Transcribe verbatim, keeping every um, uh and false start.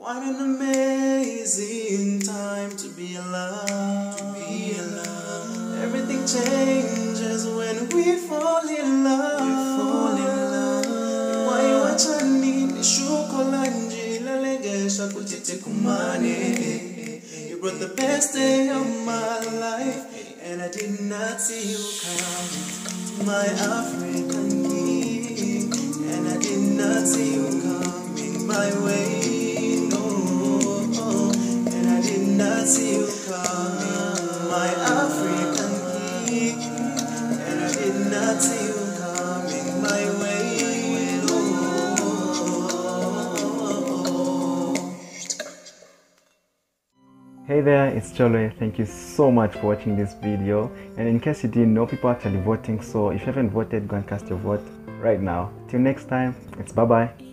What an amazing time to be alive. To be alive. Everything changes when we fall in love. We fall in love. Why watch me? Shukolanji lalegesha kutite kumane. You brought the best day of my life, and I did not see you coming. My African king, and I did not see you coming my way. No, and I did not see you coming. My African king, and I did not see you coming my way. Hey there, it's Choolwe. Thank you so much for watching this video. And in case you didn't know, people are actually voting, so if you haven't voted, go and cast your vote right now. Till next time, it's bye bye.